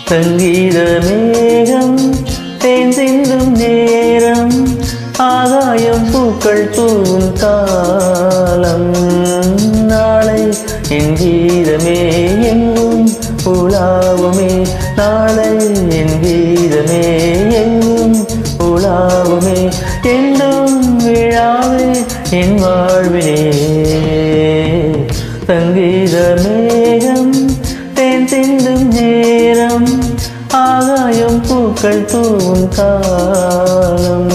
சங்கீத மேகம் தேன் சிந்தும் நேரம் ஆகாயம் பூக்கள் தூவும் காலம் நாளை என் கீதமே எங்கும் உலாவுமே நாளை என் கீதமே எங்கும் உலாவுமே என்றும் விழாவே என் வாழ்விலே சங்கீத மேகம் தேன் சிந்தும் நேரம் ஆகாயம் பூக்கள் தூவும் காலம்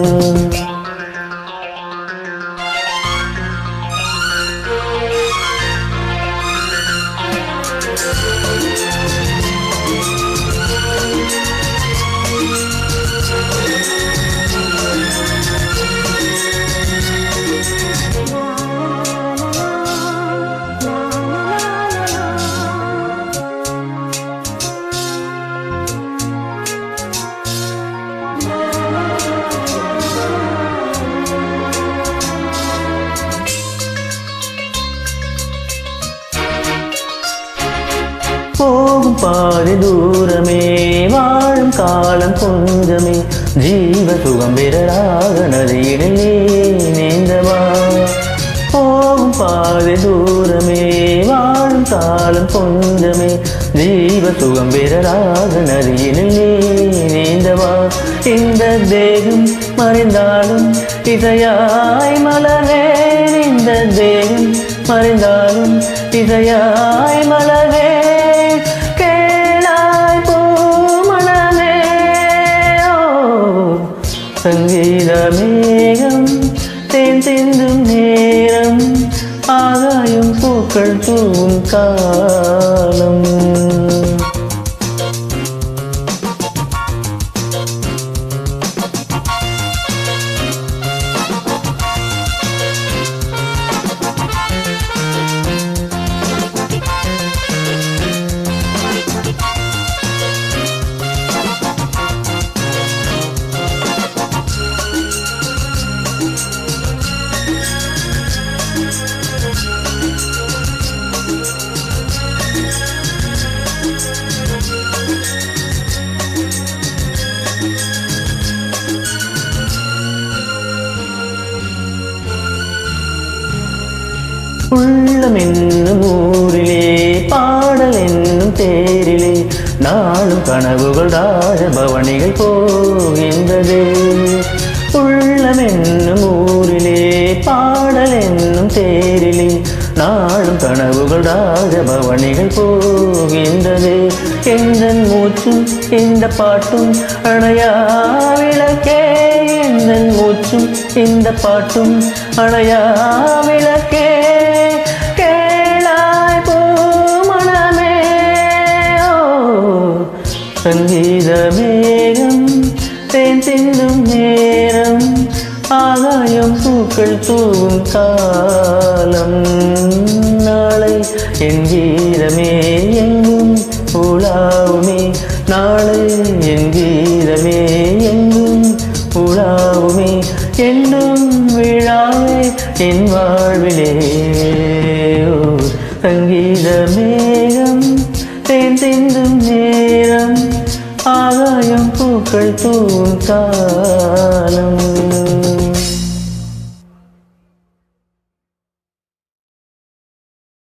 போகும் பாதி தூரமே வாழும் காலம் கொஞ்சமே ஜீவ சுகம் விரலாக நதியிலே நீந்தவா போகும் பாதி தூரமே வாழும் காலம் கொஞ்சமே ஜீவ சுகம் விரலாக நதியிலே நீந்தவா இந்த தேகம் மறைந்தாலும் இசையாய் மலர்வேன் இந்த தேகம் மறைந்தாலும் இசையாய் மலர்வேன் சங்கீத மேகம் தேன் சிந்தும் நேரம் ஆகாயம் பூக்கள் தூவும் காலம் உள்ளம் என்னும் ஊரிலே பாடல் என்னும் தேரிலே நாளும் கனவுகள் ராஜபவனிகள் போகின்றது உள்ளம் என்னும் ஊரிலே பாடல் என்னும் தேரிலே நாளும் கனவுகள் ராஜபவனிகள் போகின்றது எந்தன் மூச்சும் இந்த பாட்டும் அணையா விளக்கே எந்தன் மூச்சும் இந்த பாட்டும் அணையா விளக்கே சங்கீத மேகம் தேன் சிந்தும் நேரம் ஆகாயம் பூக்கள் தூவும் காலம் நாளை என் கீதமே எங்கும் உலாவுமே நாளை என் கீதமே எங்கும் உலாவுமே என்றும் விழாவே என் வாழ்விலே சங்கீத மேகம் தேன் சிந்தும் நேரம் ஆகாயம் பூக்கள் தூவும் காலம்